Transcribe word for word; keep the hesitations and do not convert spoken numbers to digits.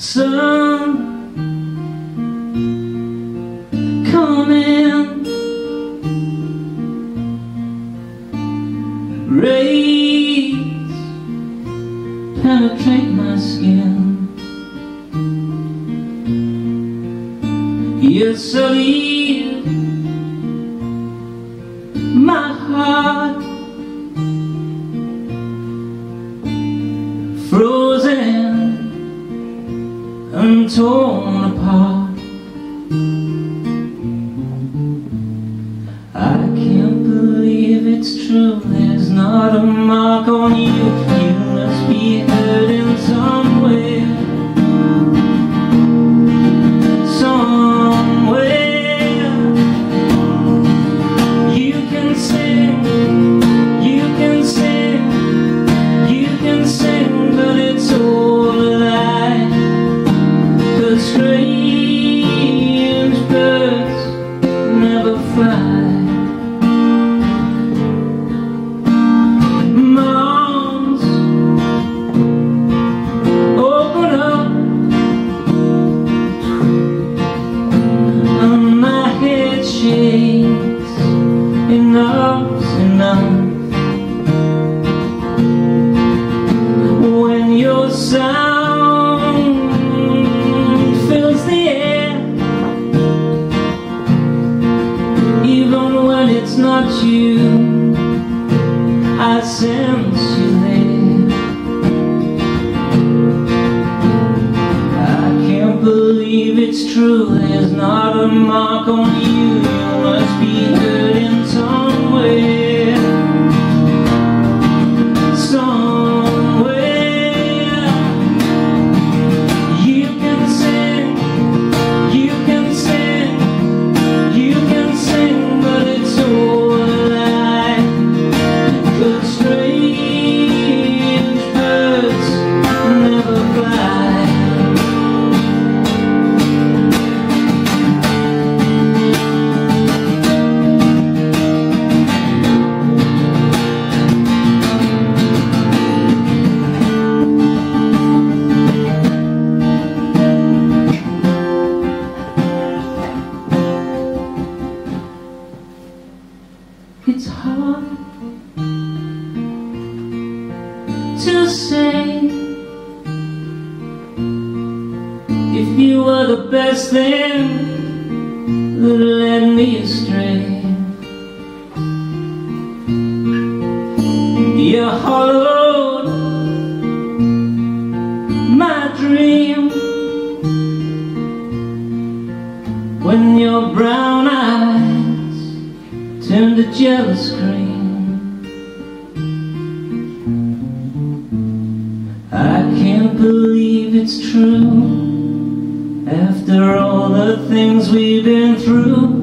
sun coming, rays penetrate my skin. Yes, I leave my heart frozen and torn apart. I can't believe it's true, there's not a mark on you. You must be hurting somewhere, somewhere. You can sing, you can sing, you can sing, but it's all a lie. 'Cause strange birds never fly. Moms, open up, and my head shakes. Enough's enough. When your sound fills the air, even when it's not you, I sense you there. I can't believe it's true, there's not a mark on you. You must be hurting somewhere, somewhere. You can sing, you can sing, you can sing, but it's all a lie. 'Cause strange birds never fly. It's hard to say if you were the best thing that led me astray. You hollowed my dream when your brown eyes turned a jealous green. I can't believe it's true, after all the things we've been through.